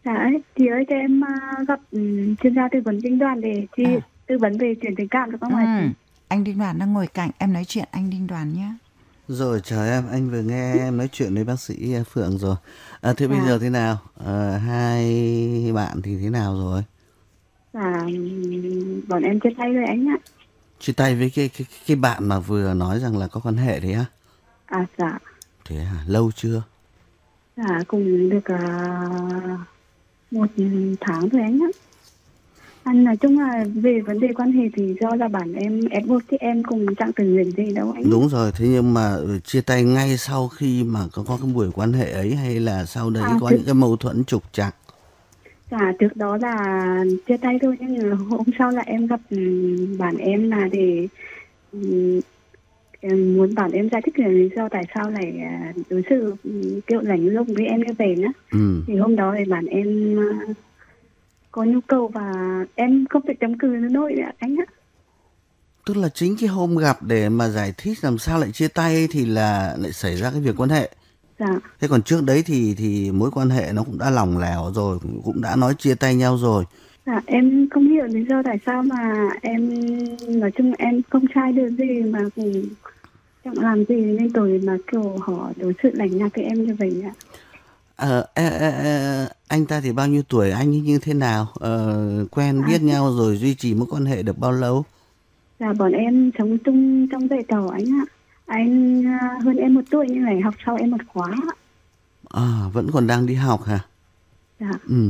Dạ, chị ơi cho em gặp chuyên gia tư vấn kinh đoàn để chị À, tư vấn về chuyện tình cảm được không hả chị? anh Đinh Đoàn đang ngồi cạnh, em nói chuyện anh Đinh Đoàn nhé. Rồi chào em, anh vừa nghe em nói chuyện với bác sĩ Phượng rồi. Thế bây Dạ, giờ thế nào? Hai bạn thì thế nào rồi? dạ, bọn em chia tay rồi anh ạ. Chia tay với cái bạn mà vừa nói rằng là có quan hệ đấy á? Dạ, Thế hả? Lâu chưa? dạ cùng được 1 tháng rồi anh ạ. Anh nói chung là về vấn đề quan hệ thì do là bản em ép buộc chứ em cùng chẳng từng nguyện gì đâu anh. Đúng rồi, thế nhưng mà chia tay ngay sau khi mà có cái buổi quan hệ ấy hay là sau đấy có Trước, những cái mâu thuẫn trục trặc? dạ trước đó là chia tay thôi nhưng mà hôm sau là em gặp bạn em là để em muốn bảo em giải thích là lý do tại sao lại đối xử kiểu lạnh lùng với em như vậy nữa. Ừ. Thì hôm đó thì bạn em có nhu cầu và em không thể chống cự nữa nổi nữa anh á. Tức là chính cái hôm gặp để mà giải thích làm sao lại chia tay thì là lại xảy ra cái việc quan hệ. Dạ, Thế còn trước đấy thì mối quan hệ nó cũng đã lỏng lẻo rồi, cũng đã nói chia tay nhau rồi. dạ em không hiểu lý do tại sao mà em nói chung em không sai được gì mà cũng chẳng làm gì nên tôi mà kiểu họ đối xử lạnh nhạt với em như vậy ạ. Anh ta thì bao nhiêu tuổi, anh ấy như thế nào? Quen biết À, nhau rồi duy trì mối quan hệ được bao lâu? dạ bọn em sống chung trong dãy trọ anh ạ. Anh hơn em 1 tuổi nhưng lại học sau em 1 khóa. Vẫn còn đang đi học hả? Dạ, Ừ.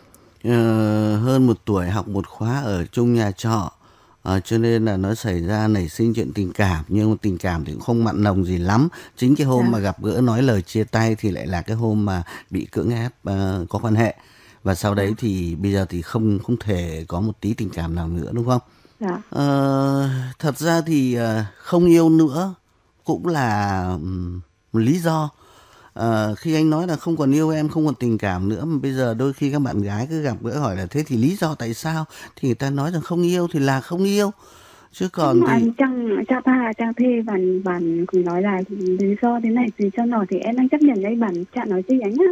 Hơn 1 tuổi học một khóa ở chung nhà trọ. Cho nên là nó xảy ra nảy sinh chuyện tình cảm, nhưng mà tình cảm thì cũng không mặn nồng gì lắm. Chính cái hôm dạ, mà gặp gỡ nói lời chia tay thì lại là cái hôm mà bị cưỡng ép có quan hệ, và sau dạ, đấy thì bây giờ thì không không thể có một tí tình cảm nào nữa, đúng không? dạ, Thật ra thì không yêu nữa cũng là một lý do. Khi anh nói là không còn yêu em, không còn tình cảm nữa, mà bây giờ đôi khi các bạn gái cứ gặp gỡ hỏi là thế thì lý do tại sao, thì người ta nói rằng không yêu thì là không yêu, chứ nhưng còn mà thì anh chẳng thà chẳng thề bạn bạn cũng nói là lý do thế này lý do nọ thì em đang chấp nhận đấy bạn chẳng nói gì anh á.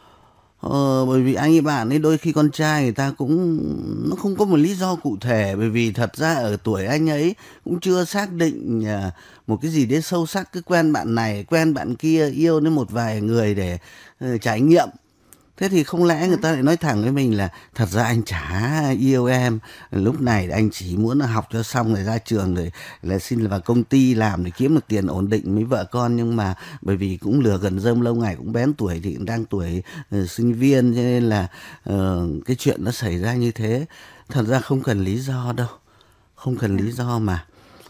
bởi vì anh ấy bạn ấy đôi khi con trai người ta cũng nó không có một lý do cụ thể, bởi vì thật ra ở tuổi anh ấy cũng chưa xác định một cái gì đấy sâu sắc, cứ quen bạn này quen bạn kia, yêu đến một vài người để trải nghiệm. Thế thì không lẽ người ta lại nói thẳng với mình là thật ra anh chả yêu em, lúc này anh chỉ muốn là học cho xong rồi ra trường rồi là xin vào công ty làm để kiếm được tiền ổn định với vợ con, nhưng mà bởi vì cũng lừa gần rơm lâu ngày cũng bén tuổi thì cũng đang tuổi sinh viên, cho nên là cái chuyện nó xảy ra như thế. Thật ra không cần lý do đâu, không cần lý do mà.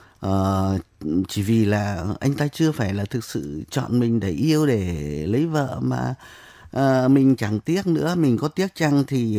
Chỉ vì là anh ta chưa phải là thực sự chọn mình để yêu, để lấy vợ mà. Mình chẳng tiếc nữa, mình có tiếc chăng thì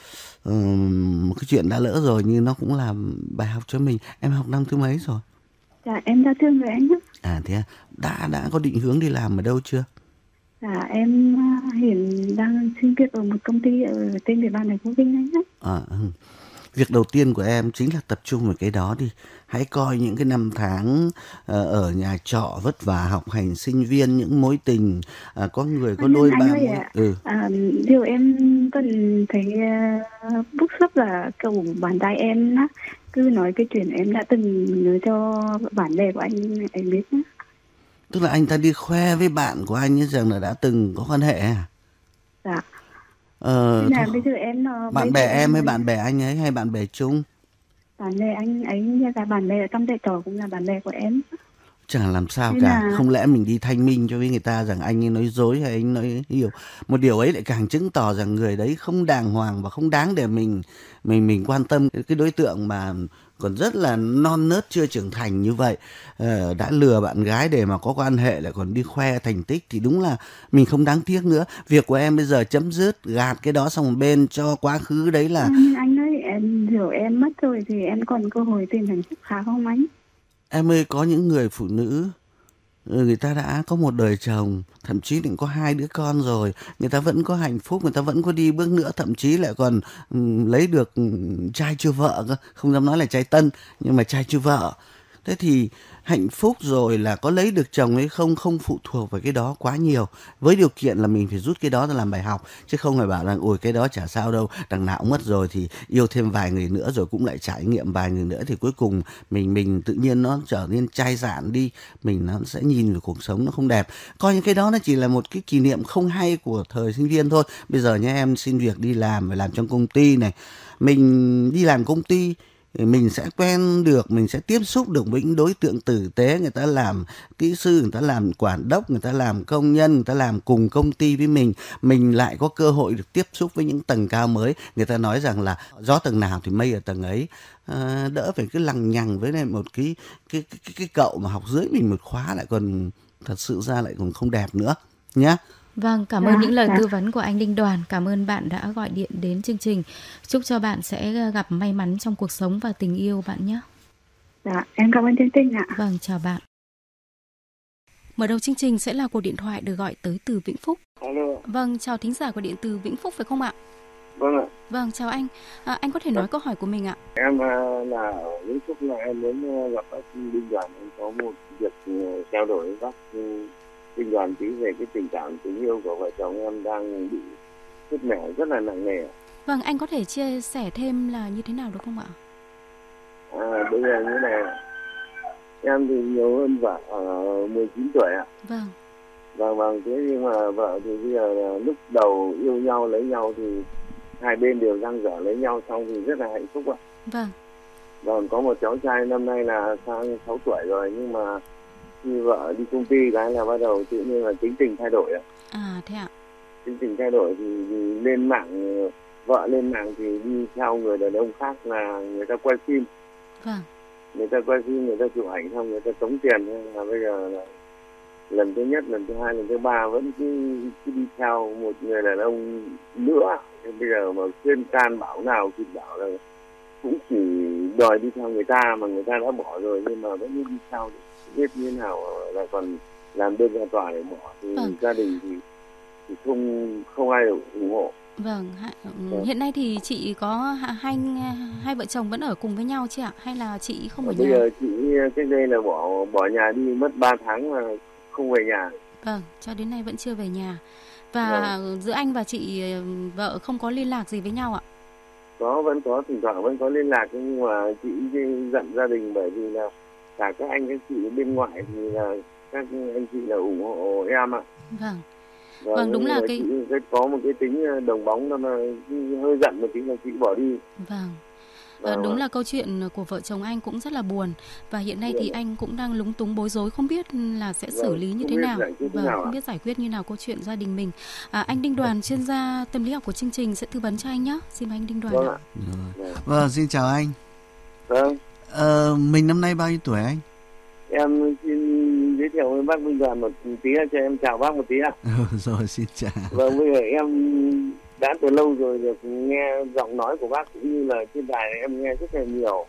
một cái chuyện đã lỡ rồi, nhưng nó cũng là bài học cho mình. Em học năm thứ mấy rồi? Dạ em đã thương với anh á. Thế à? Đã có định hướng đi làm ở đâu chưa? Dạ em hiện đang xin việc ở một công ty ở trên địa bàn thành phố Vinh anh á. Việc đầu tiên của em chính là tập trung vào cái đó đi. Hãy coi những cái năm tháng ở nhà trọ vất vả học hành sinh viên, những mối tình có người có Nhưng đôi anh ba ơi mối. điều em cần thấy bức xúc là kiểu bạn trai em á cứ nói cái chuyện em đã từng nhớ cho bạn bè của anh biết á. Tức là anh ta đi khoe với bạn của anh ấy rằng là đã từng có quan hệ à? Dạ. Ờ, Thế thôi. là bây giờ em Bạn bè em hay bạn bè anh ấy hay bạn bè chung? bạn bè anh ấy như là bạn bè ở trong trại trò cũng là bạn bè của em. Chẳng làm sao Nên cả. là Không lẽ mình đi thanh minh cho với người ta rằng anh ấy nói dối hay anh nói hiểu. Một điều ấy lại càng chứng tỏ rằng người đấy không đàng hoàng và không đáng để mình quan tâm. Cái đối tượng mà còn rất là non nớt chưa trưởng thành như vậy đã lừa bạn gái để mà có quan hệ, lại còn đi khoe thành tích, thì đúng là mình không đáng tiếc nữa. Việc của em bây giờ chấm dứt, gạt cái đó sang một bên, cho quá khứ đấy là nhưng anh nói em hiểu em mất rồi thì em còn cơ hội tìm hạnh phúc khác không anh? em ơi, có những người phụ nữ người ta đã có một đời chồng, thậm chí cũng có 2 đứa con rồi, người ta vẫn có hạnh phúc, người ta vẫn có đi bước nữa, thậm chí lại còn lấy được trai chưa vợ cơ, không dám nói là trai tân, nhưng mà trai chưa vợ. Thế thì hạnh phúc rồi là có lấy được chồng hay không không phụ thuộc vào cái đó quá nhiều. Với điều kiện là mình phải rút cái đó ra làm bài học, chứ không phải bảo là ôi cái đó chả sao đâu, đằng nào cũng mất rồi thì yêu thêm vài người nữa rồi cũng lại trải nghiệm vài người nữa thì cuối cùng mình tự nhiên nó trở nên chai sạn đi, mình nó sẽ nhìn vào cuộc sống nó không đẹp. Coi như cái đó nó chỉ là một cái kỷ niệm không hay của thời sinh viên thôi. Bây giờ nha, em xin việc đi làm, phải làm trong công ty này, mình đi làm công ty mình sẽ quen được, mình sẽ tiếp xúc được với những đối tượng tử tế, người ta làm kỹ sư, người ta làm quản đốc, người ta làm công nhân, người ta làm cùng công ty với mình lại có cơ hội được tiếp xúc với những tầng cao mới. Người ta nói rằng là gió tầng nào thì mây ở tầng ấy, đỡ phải cứ lằng nhằng với lại một cái cậu mà học dưới mình một khóa lại còn thật sự ra lại còn không đẹp nữa nhá. Vâng, cảm ơn những lời tư vấn của anh Đinh Đoàn. Cảm ơn bạn đã gọi điện đến chương trình. Chúc cho bạn sẽ gặp may mắn trong cuộc sống và tình yêu bạn nhé. Dạ, em cảm ơn chương trình ạ. Vâng, chào bạn. Mở đầu chương trình sẽ là cuộc điện thoại được gọi tới từ Vĩnh Phúc. Alo. Vâng, chào thính giả của điện từ Vĩnh Phúc phải không ạ? Vâng ạ. Vâng, chào anh. Anh có thể nói câu hỏi của mình ạ? Em là ở Vĩnh Phúc, là em muốn gặp bác Đinh Đoàn. Em có một việc trao đổi với bác Đinh Đoàn tí về cái tình cảm tình yêu của vợ chồng em đang bị sứt mẻ rất là nặng nề. Vâng, anh có thể chia sẻ thêm là như thế nào được không ạ? Bây giờ như này, em thì nhiều hơn vợ 19 tuổi ạ. Vâng. Vâng, thế nhưng mà vợ thì bây giờ là lúc đầu yêu nhau lấy nhau thì hai bên đều dang dở lấy nhau xong thì rất là hạnh phúc ạ. Vâng. Vâng, có một cháu trai năm nay là sang 6 tuổi rồi, nhưng mà khi vợ đi công ty cái là bắt đầu tự nhiên là tính tình thay đổi ạ. Thế ạ? Tính tình thay đổi thì lên mạng, vợ lên mạng thì đi theo người đàn ông khác là người ta quay phim. Vâng. Người ta quay phim, người ta chụp ảnh xong người ta tống tiền, là bây giờ là lần thứ nhất, lần thứ hai, lần thứ ba vẫn cứ đi theo một người đàn ông nữa. Thế bây giờ mà khuyên can bảo nào thì bảo là cũng chỉ đòi đi theo người ta mà người ta đã bỏ rồi, nhưng mà vẫn đi theo, biết như nào là còn làm đơn ra tòa để bỏ thì gia đình thì không ai được ủng hộ. Vâng, hiện nay thì chị có hai vợ chồng vẫn ở cùng với nhau chứ ạ? Hay là chị không ở nhà? Bây giờ chị cái đây là bỏ nhà đi mất 3 tháng mà không về nhà. Vâng, cho đến nay vẫn chưa về nhà. Và giữa anh và chị vợ không có liên lạc gì với nhau ạ? Vẫn có, thỉnh thoảng vẫn có liên lạc, nhưng mà chị giận gia đình bởi vì là cả các anh các chị bên ngoại thì là các anh chị là ủng hộ em ạ. Vâng, đúng là chị có một cái tính đồng bóng nên là hơi giận một tí là chị bỏ đi. Đúng là câu chuyện của vợ chồng anh cũng rất là buồn, và hiện nay thì anh cũng đang lúng túng bối rối không biết là sẽ xử lý như thế nào, không biết giải quyết như nào câu chuyện gia đình mình. Anh Đinh Đoàn, chuyên gia tâm lý học của chương trình sẽ tư vấn cho anh nhé. Xin mời anh Đinh Đoàn ạ. Vâng, xin chào anh. Vâng. Mình năm nay bao nhiêu tuổi anh? Em xin giới thiệu với bác Đinh Đoàn một tí, cho em chào bác một tí ạ. Rồi, xin chào. Vâng, bây giờ em đã từ lâu rồi được nghe giọng nói của bác cũng như là trên đài này em nghe rất là nhiều.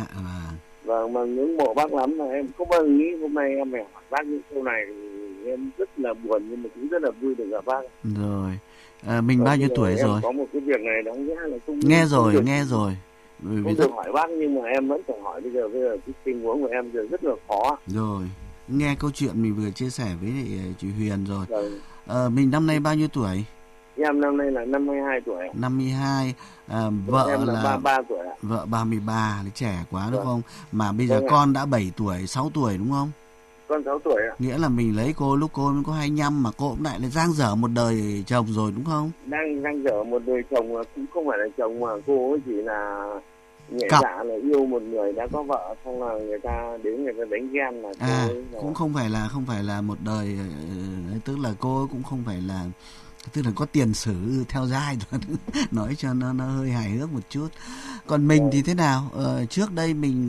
Vâng, mà ngưỡng mộ bác lắm, mà em không bao giờ nghĩ hôm nay em phải hỏi bác những câu này thì em rất là buồn, nhưng mà cũng rất là vui được gặp bác. Rồi, mình bao nhiêu tuổi rồi? Em có một cái việc này đáng nhẽ là không nghe rồi. Không được hỏi bác, nhưng mà em vẫn phải hỏi. Bây giờ cái tình huống của em giờ rất là khó. Rồi, nghe câu chuyện mình vừa chia sẻ với chị Huyền rồi. Mình năm nay bao nhiêu tuổi? Em năm nay là 52 tuổi. 52, vợ em là 33 tuổi ạ. Vợ 33 thì trẻ quá đúng không? Mà bây giờ con đã 7 tuổi, 6 tuổi đúng không? Con 6 tuổi ạ. Nghĩa là mình lấy cô lúc cô mới có 25 mà cô cũng lại là dang dở một đời chồng rồi đúng không? Đang dở một đời chồng, cũng không phải là chồng mà cô chỉ là nhẹ dạ là yêu một người đã có vợ, xong là người ta đến người ta đánh ghen là cũng không phải là một đời, tức là cô cũng không phải là, tức là có tiền sử theo giai rồi. Nói cho nó hơi hài hước một chút. Còn mình thì thế nào? Trước đây mình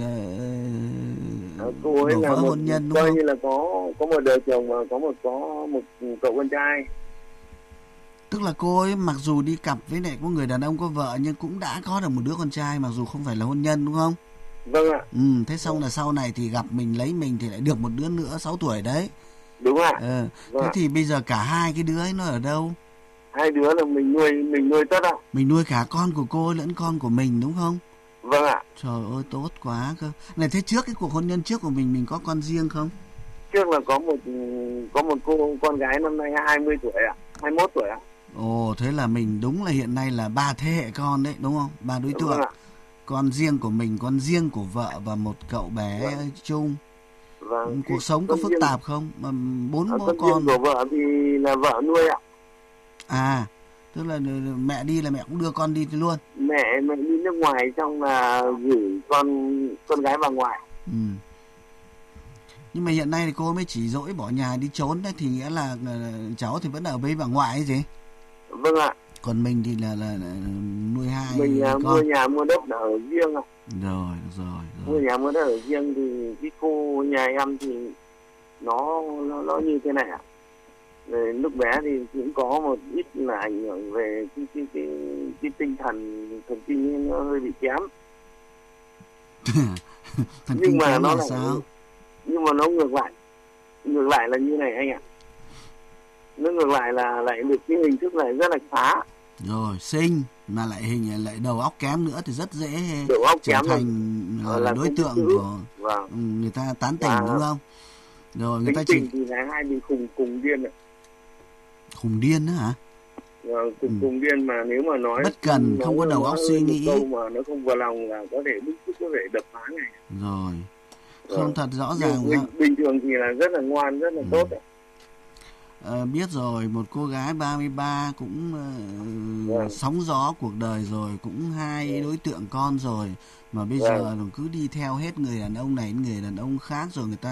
cô ấy là một hôn nhân đúng coi không? như là có một đời chồng mà có một cậu con trai. Tức là cô ấy mặc dù đi cặp với lại có người đàn ông có vợ nhưng cũng đã có được một đứa con trai mặc dù không phải là hôn nhân đúng không? Vâng ạ. Thế xong là sau này thì gặp mình lấy mình thì lại được một đứa nữa 6 tuổi đấy. Đúng ạ. Thế thì bây giờ cả hai cái đứa ấy nó ở đâu? Hai đứa là mình nuôi tất ạ. Mình nuôi cả con của cô lẫn con của mình đúng không? Vâng ạ. Trời ơi tốt quá cơ. Này thế trước cái cuộc hôn nhân trước của mình có con riêng không? Trước là có một con gái năm nay 20 tuổi ạ, 21 tuổi ạ. Ồ, thế là mình đúng là hiện nay là 3 thế hệ con đấy, đúng không? 3 đối tượng. Vâng ạ. Con riêng của mình, con riêng của vợ và một cậu bé chung. Vâng. Cuộc sống có phức tạp không? Mà 4 bố con. Con riêng của vợ thì là vợ nuôi ạ. À, tức là mẹ đi là mẹ cũng đưa con đi luôn. Mẹ đi nước ngoài xong là gửi con gái vào ngoại. Ừ. Nhưng mà hiện nay thì cô mới chỉ dỗi bỏ nhà đi trốn đấy, thì nghĩa là cháu thì vẫn ở với bà ngoại ấy gì? Vâng ạ. Còn mình thì là nuôi hai mình con. Mua nhà mua đất ở riêng ạ. Rồi. Mua nhà mua đất ở riêng thì cái cô nhà em thì nó như thế này ạ. Rồi lúc bé thì cũng có một ít là ảnh hưởng về cái tinh thần kinh nó hơi bị kém. Nhưng mà nó là sao? Nhưng mà nó ngược lại là như này anh ạ. Nó ngược lại là lại được cái hình thức này rất là khá. Rồi xinh mà lại lại đầu óc kém nữa thì rất dễ trở thành là đối tượng của người ta tán tỉnh, đúng không? Rồi người ta thì là hai bị cùng điên ạ. Khùng điên nữa hả? Cùng điên mà nếu mà nói bất cần, không có đầu óc suy nghĩ, câu mà nó không vào lòng là có thể bức xúc, có thể đập phá này. Rồi không thật rõ ràng. Bình thường thì là rất là ngoan, rất là tốt ạ. Biết rồi, một cô gái 33 cũng sóng gió cuộc đời rồi, cũng 2 đối tượng con rồi, mà bây giờ cứ đi theo hết người đàn ông này người đàn ông khác, rồi người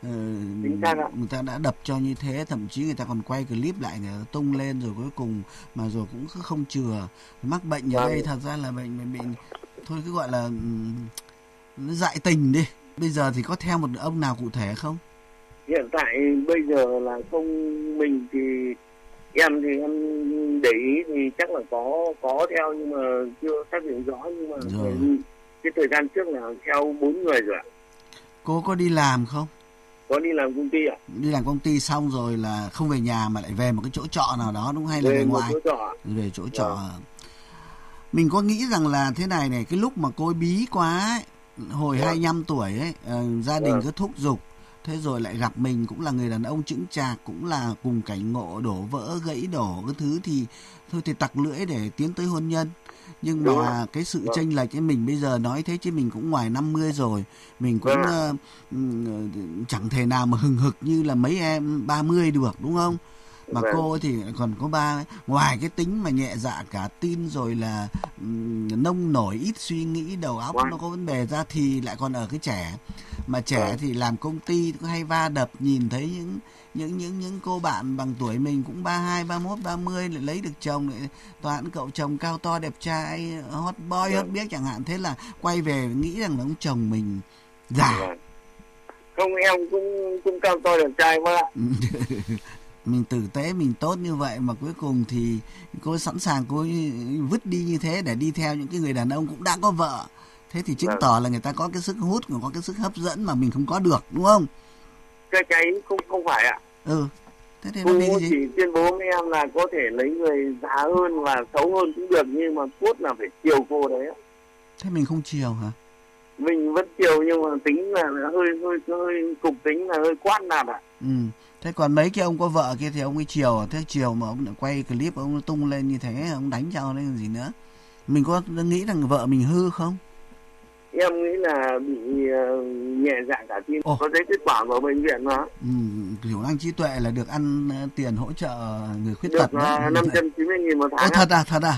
ta đã đập cho như thế, thậm chí người ta còn quay clip lại, người ta tung lên, rồi cuối cùng mà rồi cũng không chừa. Mắc bệnh ở đây thật ra là bệnh thôi cứ gọi là nó dại tình đi. Bây giờ thì có theo một ông nào cụ thể không? Hiện tại bây giờ là không, mình thì em để ý thì chắc là có theo nhưng mà chưa xác định rõ, nhưng mà cái thời gian trước là theo 4 người rồi ạ. Cô có đi làm không? Có đi làm công ty ạ. Đi làm công ty xong rồi là không về nhà mà lại về một cái chỗ trọ nào đó, đúng, hay là về ngoài? Về chỗ trọ. Mình có nghĩ rằng là thế này này, cái lúc mà cô bí quá ấy, hồi 25 tuổi ấy, gia đình cứ thúc giục, thế rồi lại gặp mình cũng là người đàn ông chững chạc, cũng là cùng cảnh ngộ đổ vỡ gãy đổ cái thứ, thì thôi thì tặc lưỡi để tiến tới hôn nhân. Nhưng mà cái sự chênh lệch ấy, mình bây giờ nói thế chứ mình cũng ngoài 50 rồi, mình cũng chẳng thể nào mà hừng hực như là mấy em 30 được, đúng không? Mà cô thì còn có ngoài cái tính mà nhẹ dạ cả tin, rồi là nông nổi ít suy nghĩ, đầu óc nó có vấn đề ra, thì lại còn ở cái trẻ. Mà trẻ thì làm công ty cũng hay va đập, nhìn thấy những cô bạn bằng tuổi mình cũng 32, 31, 30 lại lấy được chồng, lại toàn cậu chồng cao to đẹp trai, hot boy hot biết chẳng hạn, thế là quay về nghĩ rằng là ông chồng mình già. Không, em cũng cao to đẹp trai quá ạ. Mình tử tế, mình tốt như vậy mà cuối cùng thì cô sẵn sàng cô vứt đi như thế để đi theo những cái người đàn ông cũng đã có vợ. Thế thì chứng tỏ là người ta có cái sức hút, có cái sức hấp dẫn mà mình không có được, đúng không? Cái không phải ạ. Thế thì nó chỉ tuyên bố với em là có thể lấy người già hơn và xấu hơn cũng được, nhưng mà cốt là phải chiều cô đấy ạ. Thế mình không chiều hả? Mình vẫn chiều nhưng mà tính là hơi cục tính, là hơi quát nạt ạ. Thế còn mấy cái ông có vợ kia thì ông ấy chiều, thế chiều mà ông lại quay clip ông tung lên như thế, ông đánh cho nó gì nữa. Mình có nghĩ rằng vợ mình hư không? Em nghĩ là bị nhẹ dạ cả tin. Có giấy kết quả vào bệnh viện mà. Thiểu năng trí tuệ là được ăn tiền hỗ trợ người khuyết tật. Được 590.000 một tháng. Thật à?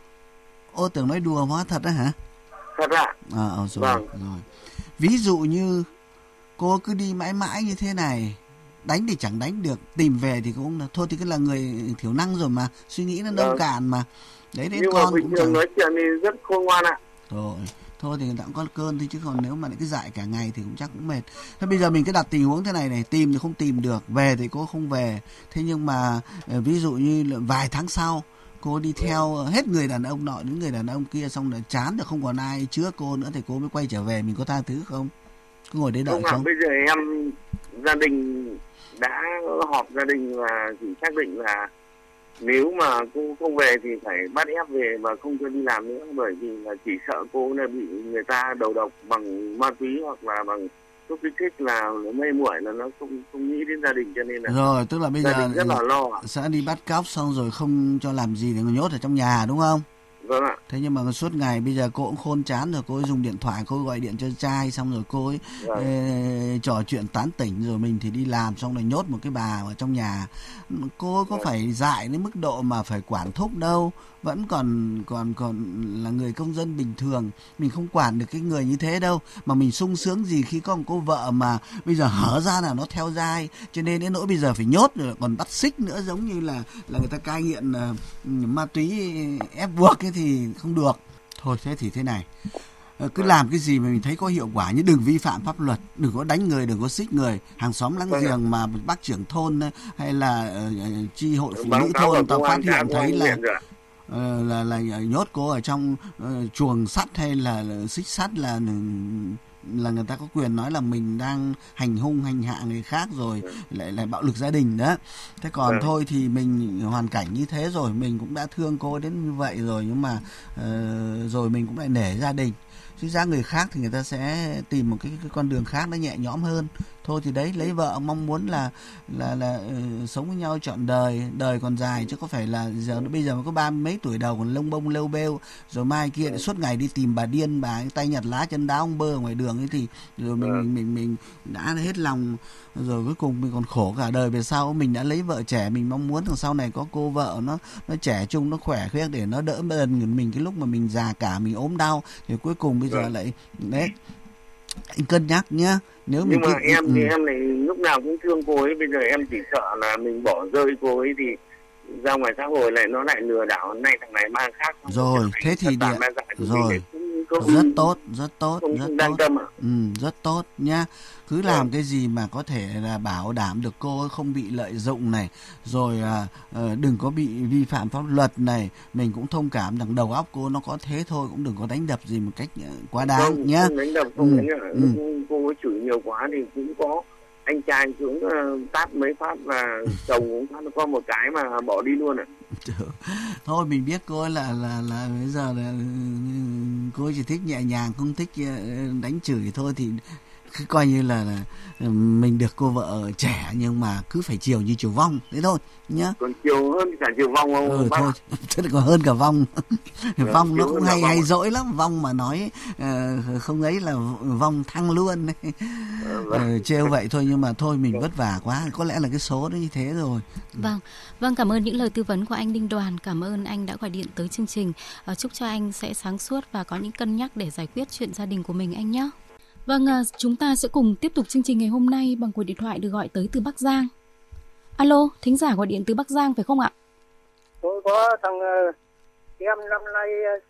Tưởng nói đùa hóa thật đó hả? Thật ạ. Rồi. Ví dụ như cô cứ đi mãi mãi như thế này, đánh thì chẳng đánh được, tìm về thì cũng thôi, thì cứ là người thiểu năng rồi mà, suy nghĩ nó nông cạn mà. Đấy, đến nhưng con mà cũng chẳng nói chuyện thì rất khôn ngoan ạ. Thôi thì người ta cũng có cơn thôi, chứ còn nếu mà lại cứ dại cả ngày thì cũng chắc cũng mệt. Thế bây giờ mình cứ đặt tình huống thế này này, tìm thì không tìm được, về thì cô không về. Thế nhưng mà ví dụ như là vài tháng sau cô đi theo hết người đàn ông nọ đến người đàn ông kia, xong rồi chán được không còn ai chứa cô nữa thì cô mới quay trở về, mình có tha thứ không? Cứ ngồi đấy đợi không? Bây giờ em gia đình đã họp gia đình và chỉ xác định là Nếu mà cô không về thì phải bắt ép về và không cho đi làm nữa, bởi vì là chỉ sợ cô là bị người ta đầu độc bằng ma túy hoặc là bằng thuốc kích thích, là nó mê muội, là nó không nghĩ đến gia đình, cho nên là Rồi, tức là bây gia giờ đình rất là lo ạ. sẽ đi bắt cóc xong rồi không cho làm gì để nhốt ở trong nhà đúng không? Vâng ạ. Thế nhưng mà suốt ngày bây giờ cô cũng khôn chán rồi, cô ấy dùng điện thoại, cô ấy gọi điện cho trai, xong rồi cô ấy trò chuyện tán tỉnh, rồi mình thì đi làm, xong rồi nhốt một cái bà ở trong nhà. Cô có phải dại đến mức độ mà phải quản thúc đâu, vẫn còn là người công dân bình thường, mình không quản được cái người như thế đâu. Mà mình sung sướng gì khi có một cô vợ mà bây giờ hở ra là nó theo dai, cho nên đến nỗi bây giờ phải nhốt rồi còn bắt xích nữa, giống như là người ta cai nghiện ma túy ép buộc ấy thì không được. Thôi thế thì thế này, cứ làm cái gì mà mình thấy có hiệu quả, nhưng đừng vi phạm pháp luật, đừng có đánh người, đừng có xích người. Hàng xóm láng giềng mà bác trưởng thôn hay là chi hội phụ nữ thôn tao phát hiện thấy là nhốt cô ở trong chuồng sắt hay là xích sắt là người ta có quyền nói là mình đang hành hung hành hạ người khác rồi, lại bạo lực gia đình đó. Thế còn thôi thì mình hoàn cảnh như thế rồi, mình cũng đã thương cô đến như vậy rồi, nhưng mà rồi mình cũng lại nể gia đình. Chứ ra người khác thì người ta sẽ tìm một cái con đường khác nó nhẹ nhõm hơn. Thôi thì đấy, lấy vợ mong muốn là sống với nhau trọn đời, đời còn dài, chứ có phải là bây giờ mới có 30 mấy tuổi đầu còn lông bông lêu bêu, rồi mai kia suốt ngày đi tìm bà điên, bà tay nhặt lá chân đá ông bơ ngoài đường ấy, thì rồi mình đã hết lòng rồi, cuối cùng mình còn khổ cả đời về sau. Mình đã lấy vợ trẻ, mình mong muốn rằng sau này có cô vợ nó trẻ trung, nó khỏe khoét để nó đỡ đần mình cái lúc mà mình già cả, mình ốm đau, thì cuối cùng bây giờ lại đấy. Anh cân nhắc nhá. Nếu nhưng mà em thì em này lúc nào cũng thương cô ấy, bây giờ em chỉ sợ là mình bỏ rơi cô ấy thì ra ngoài xã hội lại nó lại lừa đảo, nay thằng này mang khác. Rồi thế thì rồi rất tốt rất tốt. Rất tốt nhá. Cứ làm cái gì mà có thể là bảo đảm được cô ấy không bị lợi dụng này, rồi đừng có bị vi phạm pháp luật này. Mình cũng thông cảm rằng đầu óc cô nó có thế thôi, cũng đừng có đánh đập gì một cách quá đáng nhá. Không đánh đập, cô ấy chửi nhiều quá thì cũng có anh trai cũng tát mấy phát và chồng cũng có một cái mà bỏ đi luôn ạ. Thôi mình biết cô ấy là bây giờ là cô ấy chỉ thích nhẹ nhàng, không thích đánh chửi thôi, thì cứ coi như là mình được cô vợ trẻ, nhưng mà cứ phải chiều như chiều vong thế thôi nhá. Còn chiều hơn cả chiều vong không? Thôi thế còn hơn cả vong. Vong nó cũng hay dỗi lắm, vong mà nói không ấy là vong thăng luôn. Trêu vậy thôi, nhưng mà thôi mình vất vả quá, có lẽ là cái số nó như thế rồi. Vâng, cảm ơn những lời tư vấn của anh Đinh Đoàn, cảm ơn anh đã gọi điện tới chương trình. Chúc cho anh sẽ sáng suốt và có những cân nhắc để giải quyết chuyện gia đình của mình anh nhé. Vâng, chúng ta sẽ cùng tiếp tục chương trình ngày hôm nay bằng cuộc điện thoại được gọi tới từ Bắc Giang. Alo, thính giả gọi điện từ Bắc Giang phải không ạ? Tôi có thằng em năm nay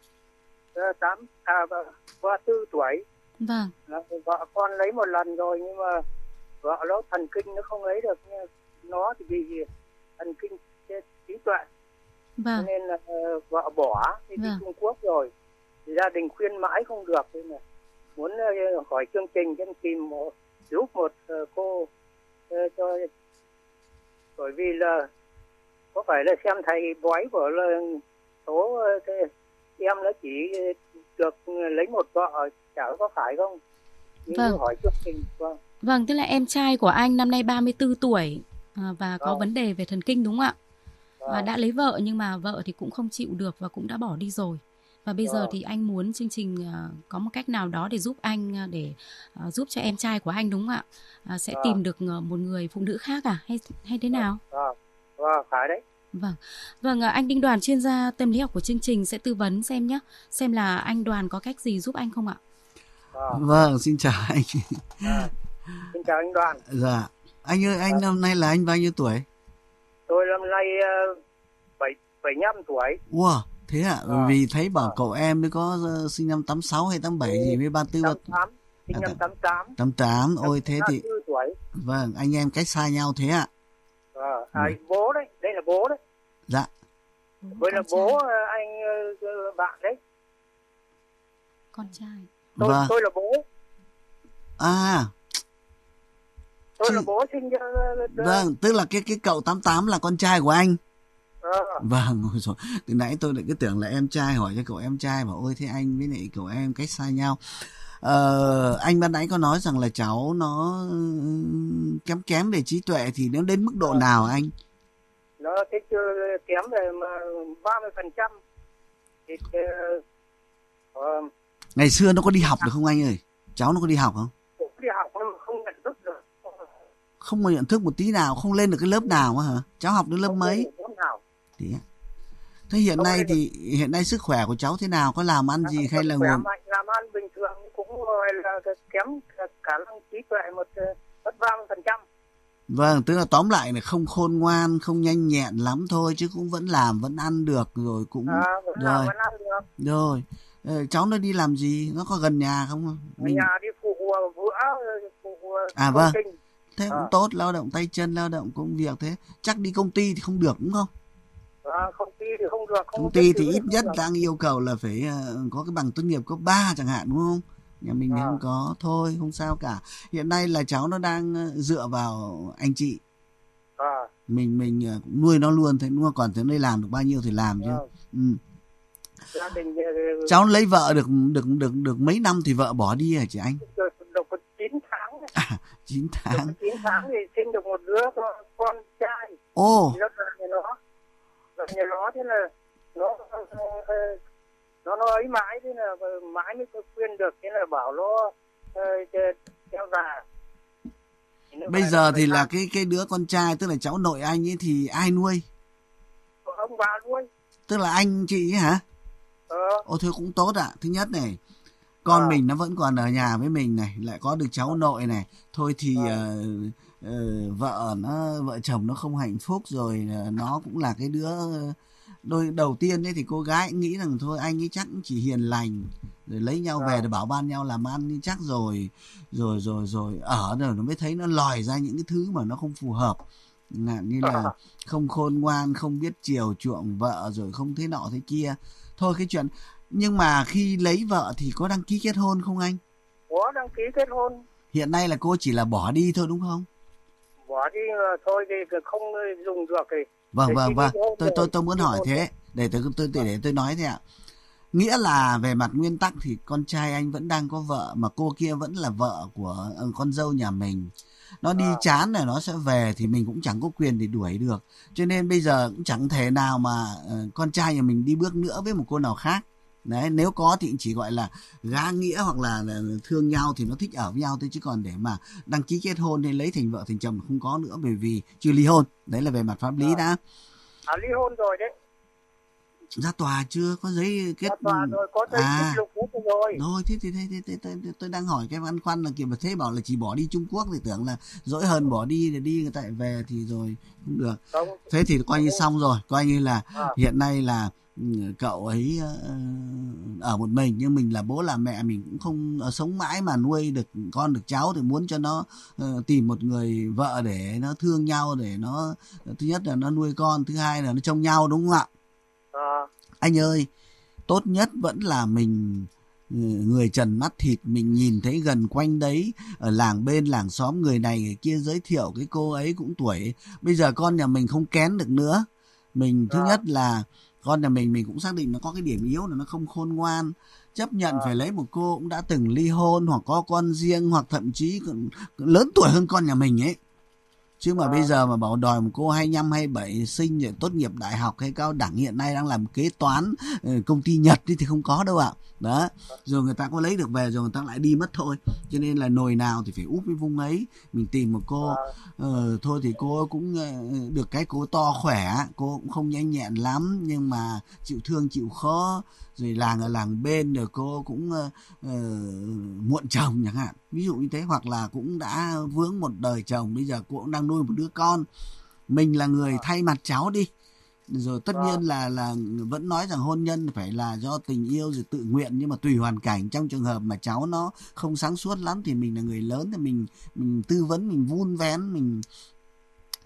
4 tuổi. Vâng. Vợ con lấy một lần rồi, nhưng mà vợ nó thần kinh nó không lấy được, nó thì bị thần kinh trí tuệ. Vâng. Nên là vợ bỏ đi Trung Quốc rồi. Thì gia đình khuyên mãi không được, nên là muốn hỏi chương trình cho tìm giúp một cô cho, bởi vì là có phải là xem thầy bói của là số em nó chỉ được lấy một vợ, chả có phải không? Nhưng hỏi chương trình. Vâng, tức là em trai của anh năm nay 34 tuổi và có vấn đề về thần kinh đúng không ạ? Và đã lấy vợ nhưng mà vợ thì cũng không chịu được và cũng đã bỏ đi rồi. Và bây giờ thì anh muốn chương trình có một cách nào đó để giúp anh, để giúp cho em trai của anh đúng không ạ? Sẽ tìm được một người phụ nữ khác à? Hay thế nào? Phải đấy. Vâng, anh Đinh Đoàn, chuyên gia tâm lý học của chương trình sẽ tư vấn xem nhé. Xem là anh Đoàn có cách gì giúp anh không ạ? Vâng, xin chào anh. Xin chào anh Đoàn. Dạ. Anh ơi, anh năm nay là anh bao nhiêu tuổi? Tôi năm nay 75 tuổi. Wow. Thế ạ? Vì thấy bảo cậu em mới có sinh năm 86 hay 87 gì với 34. 88, sinh năm 88. 88, ôi thế thì tuổi. Vâng, anh em cách xa nhau thế ạ. Bố đấy, đây là bố đấy. Dạ. Đây là bố anh bạn đấy. Con trai. Tôi là bố. Tôi là bố sinh Vâng, tức là cái cậu 88 là con trai của anh. Vâng, ôi rồi từ nãy tôi lại cứ tưởng là em trai, hỏi cho cậu em trai, bảo ôi thế anh với lại cậu em cách xa nhau. Anh ban nãy có nói rằng là cháu nó kém kém về trí tuệ, thì nó đến mức độ nào anh? Nó cái kém về mà 30%. Thì Ngày xưa nó có đi học được không anh ơi? Cháu nó có đi học không? đi học nhưng mà không nhận thức được. Không có nhận thức một tí nào, không lên được cái lớp nào hả? Cháu học đến lớp mấy? Thì thế hiện nay sức khỏe của cháu thế nào, có làm ăn gì hay là ngồi làm ăn bình thường, cũng là kém khả năng trí tuệ mất 30%. Vâng, tức là tóm lại là không khôn ngoan, không nhanh nhẹn lắm thôi, chứ cũng vẫn làm vẫn ăn được rồi cũng rồi. Rồi cháu nó đi làm gì, nó có gần nhà không? Mình nhà đi phụ vâng, thế cũng tốt, lao động tay chân, lao động công việc. Thế chắc đi công ty thì không được đúng không? Công ty thì không được. Công ty thì ít nhất đang yêu cầu là phải có cái bằng tốt nghiệp cấp 3 chẳng hạn đúng không? Nhà mình thì không có, thôi không sao cả. Hiện nay là cháu nó đang dựa vào anh chị. Mình cũng nuôi nó luôn, thế đúng không? Còn thế nó làm được bao nhiêu thì làm chứ. Gia đình cháu lấy vợ được mấy năm thì vợ bỏ đi hả chị anh? Được 9 tháng. 9 tháng. Được 9 tháng thì sinh được một đứa con trai. Rất là nhà nó thế là nó ấy mãi, thế là mãi mới khuyên được, thế là bảo nó theo già. Bây giờ thì là cái đứa con trai, tức là cháu nội anh ấy, thì ai nuôi? Ông bà nuôi. Tức là anh chị ấy hả? Thôi cũng tốt ạ. Thứ nhất này, con mình nó vẫn còn ở nhà với mình này, lại có được cháu nội này. Thôi thì vợ chồng nó không hạnh phúc rồi, nó cũng là cái đứa đầu tiên ấy, thì cô gái nghĩ rằng thôi anh ấy chắc chỉ hiền lành, rồi lấy nhau về để bảo ban nhau làm ăn, chắc rồi ở rồi nó mới thấy nó lòi ra những cái thứ mà nó không phù hợp, như là không khôn ngoan, không biết chiều chuộng vợ, rồi không thế nọ thế kia. Thôi cái chuyện, nhưng mà khi lấy vợ thì có đăng ký kết hôn không anh? Có đăng ký kết hôn. Hiện nay là cô chỉ là bỏ đi thôi đúng không? Bỏ đi thôi thì không dùng được thì. Vâng. Tôi muốn hỏi thế để tôi nói thế ạ. Nghĩa là về mặt nguyên tắc thì con trai anh vẫn đang có vợ, mà cô kia vẫn là vợ của con dâu nhà mình. Nó đi chán rồi nó sẽ về, thì mình cũng chẳng có quyền để đuổi được. Cho nên bây giờ cũng chẳng thể nào mà con trai nhà mình đi bước nữa với một cô nào khác. Đấy, nếu có thì chỉ gọi là gá nghĩa hoặc là thương nhau thì nó thích ở với nhau thôi, chứ còn để mà đăng ký kết hôn hay lấy thành vợ thành chồng không có nữa, bởi vì chưa ly hôn. Đấy là về mặt pháp lý đã. Ly hôn rồi đấy. Ra tòa chưa? Có giấy kết? Ra tòa rồi, có giấy kết lục rồi. Rồi, thế tôi đang hỏi cái băn khoăn là kiểu mà thế bảo là chỉ bỏ đi Trung Quốc thì tưởng là dỗi hơn bỏ đi để đi tại về thì rồi không được. Thế thì coi như xong rồi, coi như là hiện nay là cậu ấy ở một mình, nhưng mình là bố là mẹ, mình cũng không sống mãi mà nuôi được con được cháu, thì muốn cho nó tìm một người vợ để nó thương nhau, để nó thứ nhất là nó nuôi con, thứ hai là nó trông nhau, đúng không ạ? Anh ơi, tốt nhất vẫn là mình người trần mắt thịt, mình nhìn thấy gần quanh đấy, ở làng bên làng xóm người này người kia giới thiệu cái cô ấy cũng tuổi. Bây giờ con nhà mình không kén được nữa. Mình thứ nhất là con nhà mình cũng xác định nó có cái điểm yếu là nó không khôn ngoan, chấp nhận phải lấy một cô cũng đã từng ly hôn hoặc có con riêng, hoặc thậm chí còn lớn tuổi hơn con nhà mình ấy. Chứ mà bây giờ mà bảo đòi một cô 25, 27 sinh rồi tốt nghiệp đại học hay cao đẳng, hiện nay đang làm kế toán công ty Nhật thì không có đâu ạ. Đó, rồi người ta có lấy được về rồi người ta lại đi mất thôi. Cho nên là nồi nào thì phải úp với vung ấy. Mình tìm một cô thôi thì cô cũng được cái cô to khỏe, cô cũng không nhanh nhẹn lắm, nhưng mà chịu thương chịu khó, rồi làng ở làng bên, rồi cô cũng muộn chồng chẳng hạn, ví dụ như thế, hoặc là cũng đã vướng một đời chồng, bây giờ cô cũng đang nuôi một đứa con. Mình là người thay mặt cháu đi, rồi tất nhiên là vẫn nói rằng hôn nhân phải là do tình yêu rồi tự nguyện, nhưng mà tùy hoàn cảnh. Trong trường hợp mà cháu nó không sáng suốt lắm thì mình là người lớn, thì mình tư vấn, mình vun vén,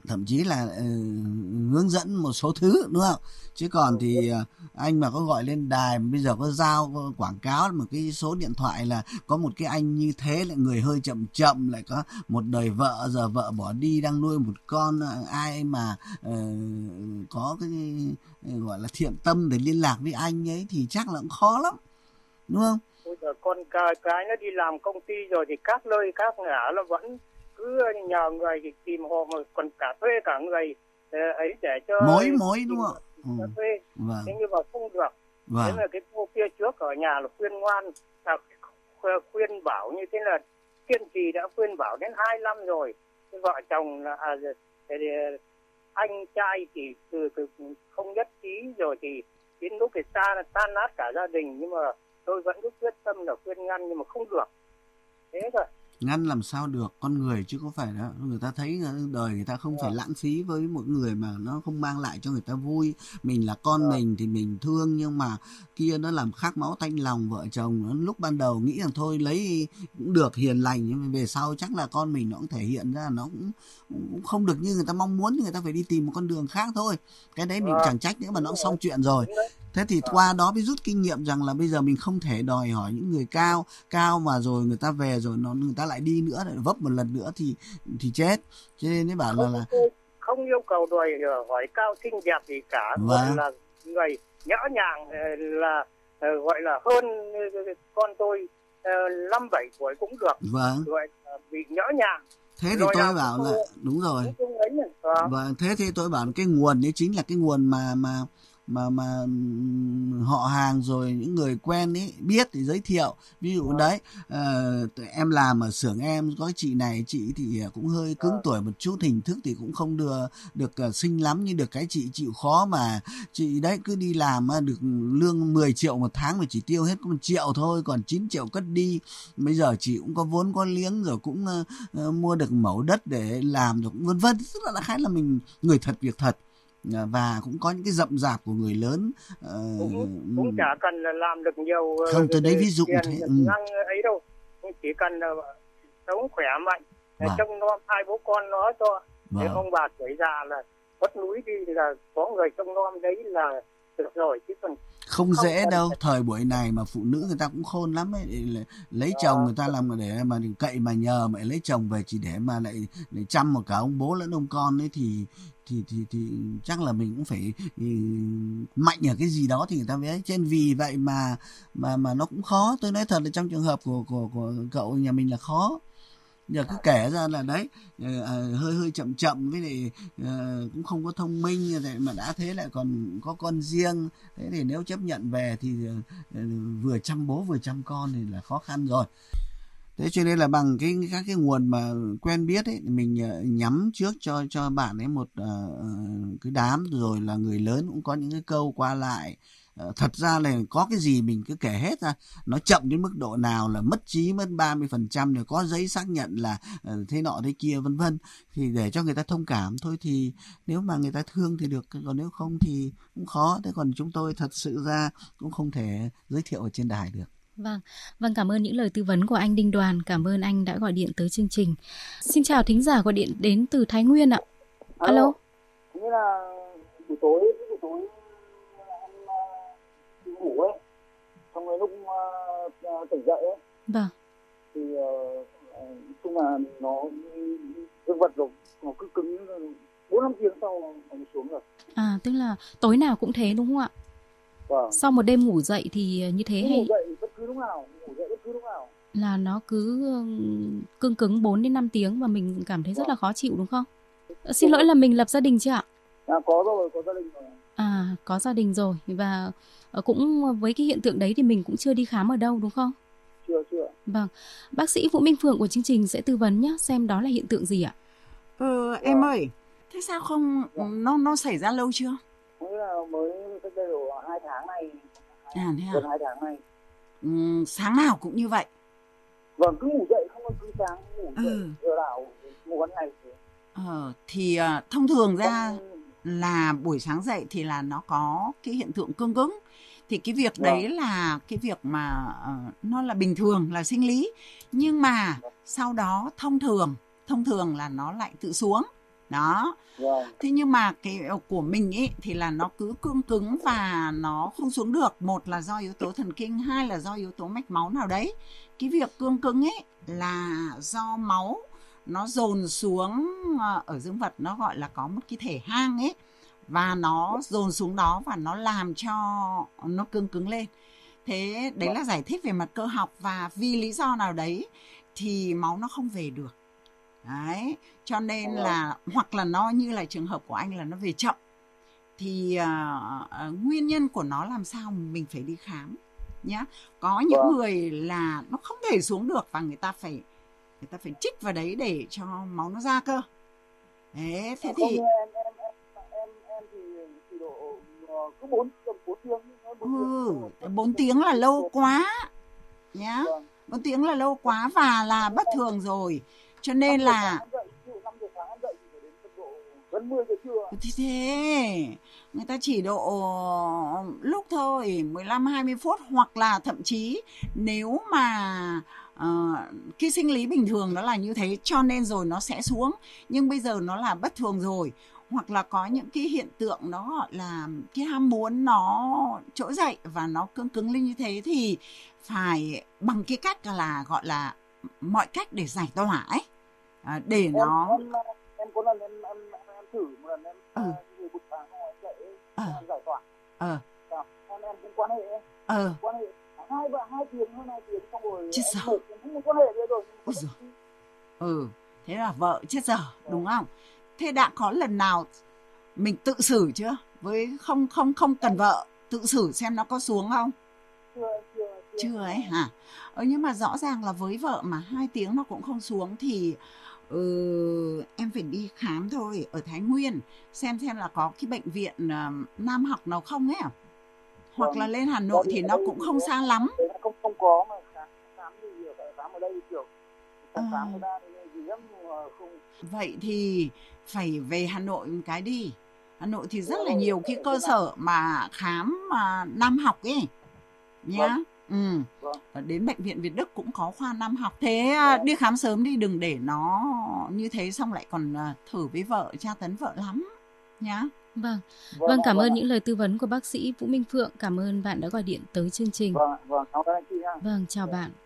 thậm chí là hướng dẫn một số thứ, đúng không? Chứ còn thì anh mà có gọi lên đài, bây giờ có giao quảng cáo một cái số điện thoại là có một cái anh như thế, lại người hơi chậm chậm, lại có một đời vợ, giờ vợ bỏ đi đang nuôi một con, ai mà có cái gọi là thiện tâm để liên lạc với anh ấy thì chắc là cũng khó lắm, đúng không? Bây giờ con cái nó đi làm công ty rồi thì các nơi các ngả nó vẫn cứ nhờ người thì tìm họ, mà còn cả thuê cả người ấy để cho mối đúng không? Thuê. Vâng. Thế nhưng mà không được. Vâng. Thế là cái cô kia trước ở nhà là khuyên ngoan, khuyên bảo như thế là kiên trì, đã khuyên bảo đến 2 năm rồi. Cái vợ chồng là anh trai thì không nhất trí rồi thì đến lúc thì tan nát cả gia đình, nhưng mà tôi vẫn cứ quyết tâm là khuyên ngăn nhưng mà không được. Thế rồi. Ngăn làm sao được, con người chứ có phải đó. Người ta thấy đời người ta không phải lãng phí với một người mà nó không mang lại cho người ta vui. Mình là con mình thì mình thương, nhưng mà kia nó làm khắc máu tanh lòng vợ chồng. Lúc ban đầu nghĩ rằng thôi lấy cũng được, hiền lành, nhưng mà về sau chắc là con mình nó cũng thể hiện ra nó cũng không được như người ta mong muốn, người ta phải đi tìm một con đường khác thôi. Cái đấy mình chẳng trách nữa, mà nó cũng xong chuyện rồi. Thế thì qua đó mới rút kinh nghiệm rằng là bây giờ mình không thể đòi hỏi những người cao mà rồi người ta về rồi người ta lại đi nữa, lại vấp một lần nữa thì chết. Cho nên mới bảo là không yêu cầu đòi hỏi cao xinh đẹp gì cả, gọi là người nhã nhàng, là gọi là hơn con tôi 5-7 tuổi cũng được. Vâng. Gọi bị nhã nhàng. Thế thì tôi bảo là đúng rồi. Vâng, thế thì tôi bảo cái nguồn ấy chính là cái nguồn mà họ hàng rồi những người quen ấy biết thì giới thiệu. Ví dụ đấy, em làm ở xưởng em có chị này, chị thì cũng hơi cứng tuổi một chút, hình thức thì cũng không được xinh lắm, nhưng được cái chị chịu khó mà chị đấy cứ đi làm được lương 10 triệu một tháng mà chỉ tiêu hết có 1 triệu thôi, còn 9 triệu cất đi. Bây giờ chị cũng có vốn có liếng rồi, cũng mua được mẫu đất để làm rồi, cũng vân vân. Tức là đại khái là mình người thật việc thật, và cũng có những cái rậm rạp của người lớn. Cũng chả cần là làm được nhiều. Không, tôi đấy ví dụ thế. Năng ấy đâu, chỉ cần là sống khỏe mạnh, trông nom 2 bố con nó cho. Thế ông bà tuổi già là mất núi đi là có người trông nom đấy là được rồi, chứ còn không dễ đâu. Thời buổi này mà phụ nữ người ta cũng khôn lắm ấy, để lấy chồng người ta làm để mà cậy mà nhờ, mà lấy chồng về chỉ để mà lại chăm một cả ông bố lẫn ông con ấy thì chắc là mình cũng phải mạnh ở cái gì đó thì người ta mới. Trên vì vậy mà nó cũng khó. Tôi nói thật là trong trường hợp của cậu nhà mình là khó. Giờ cứ kể ra là đấy, hơi chậm với lại cũng không có thông minh, mà đã thế lại còn có con riêng. Thế thì nếu chấp nhận về thì vừa chăm bố vừa chăm con thì là khó khăn rồi. Thế cho nên là bằng các cái nguồn mà quen biết ấy, mình nhắm trước cho bạn ấy một cái đám, rồi là người lớn cũng có những cái câu qua lại. Thật ra là có cái gì mình cứ kể hết ra, nó chậm đến mức độ nào là mất trí, mất 30%, rồi có giấy xác nhận là thế nọ thế kia vân vân, thì để cho người ta thông cảm thôi. Thì nếu mà người ta thương thì được, còn nếu không thì cũng khó. Thế còn chúng tôi thật sự ra cũng không thể giới thiệu ở trên đài được. Vâng, cảm ơn những lời tư vấn của anh Đinh Đoàn. Cảm ơn anh đã gọi điện tới chương trình. Xin chào thính giả gọi điện đến từ Thái Nguyên ạ. Alo. Nghĩa là buổi tối em ngủ ấy, trong cái lúc tỉnh dậy ấy. Vâng. Thì chung là nó dương vật rồi, nó cứ cứng 4-5 tiếng sau nó xuống rồi. À, tức là tối nào cũng thế đúng không ạ? Vâng. Sau một đêm ngủ dậy thì như thế hay? Ngủ dậy bất cứ lúc nào. Là nó cứ cứng 4-5 tiếng và mình cảm thấy rất là khó chịu đúng không? Xin lỗi là mình lập gia đình chưa ạ? Có rồi, có gia đình rồi. À, có gia đình rồi. Và cũng với cái hiện tượng đấy thì mình cũng chưa đi khám ở đâu đúng không? Chưa. Vâng. Bác sĩ Vũ Minh Phượng của chương trình sẽ tư vấn nhé, xem đó là hiện tượng gì ạ? Em ơi, thế sao không nó xảy ra lâu chưa? Nghĩa là mới cách đây độ 2 tháng này. Gần 2 tháng này. Sáng nào cũng như vậy? Vâng, cứ ngủ dậy không có cứ sáng ngủ dậy giờ nào ngủ ban ngày. Thì thông thường ra là buổi sáng dậy thì là nó có cái hiện tượng cương cứng. Thì cái việc đấy là cái việc mà nó là bình thường, là sinh lý. Nhưng mà sau đó thông thường là nó lại tự xuống. Đó. Thế nhưng mà cái của mình ấy thì là nó cứ cương cứng và nó không xuống được. Một là do yếu tố thần kinh, hai là do yếu tố mạch máu nào đấy. Cái việc cương cứng ấy là do máu nó dồn xuống ở dương vật, nó gọi là có một cái thể hang ấy, và nó dồn xuống đó và nó làm cho nó cương cứng lên. Thế đấy là giải thích về mặt cơ học, và vì lý do nào đấy thì máu nó không về được. Đấy, cho nên là hoặc là nó như là trường hợp của anh là nó về chậm, thì nguyên nhân của nó làm sao mình phải đi khám nhá. Có những người là nó không thể xuống được và người ta phải trích vào đấy để cho máu nó ra cơ. Thế thì em thì độ cứ 4 tiếng. 4 tiếng là lâu quá nhá. 4 tiếng là lâu quá và là bất thường rồi. Cho nên là thì thế người ta chỉ độ lúc thôi 15-20 phút, hoặc là thậm chí nếu mà cái sinh lý bình thường nó là như thế cho nên rồi nó sẽ xuống, nhưng bây giờ nó là bất thường rồi, hoặc là có những cái hiện tượng nó gọi là cái ham muốn nó trỗi dậy và nó cứng cứng lên như thế, thì phải bằng cái cách là gọi là mọi cách để giải tỏa ấy, để nó em có lần em thử một lần em người bụt tháng em dậy giải tỏa. Em cũng quan hệ quan hệ 2 tiếng hơn 2 tiếng xong rồi em mệt, em không quan hệ nữa rồi. Thế là vợ chết dở đúng không? Thế đã có lần nào mình tự xử chưa? Với không cần vợ, tự xử xem nó có xuống không? Chưa ấy hả? Nhưng mà rõ ràng là với vợ mà 2 tiếng nó cũng không xuống thì em phải đi khám thôi, ở Thái Nguyên xem là có cái bệnh viện nam học nào không ấy, hoặc là lên Hà Nội thì nó cũng không xa lắm. Không có mà khám thì khám ở đây kiểu khám người ta thì gì lắm không. Vậy thì phải về Hà Nội một cái đi. Hà Nội thì rất là nhiều cái cơ sở mà khám nam học ấy nhá. Đến bệnh viện Việt Đức cũng có khoa nam học. Thế đi khám sớm đi, đừng để nó như thế xong lại còn thử với vợ, tra tấn vợ lắm nhá. Vâng, cảm ơn những lời tư vấn của bác sĩ Vũ Minh Phượng. Cảm ơn bạn đã gọi điện tới chương trình. Vâng, cảm ơn anh chị nha. Vâng, chào bạn.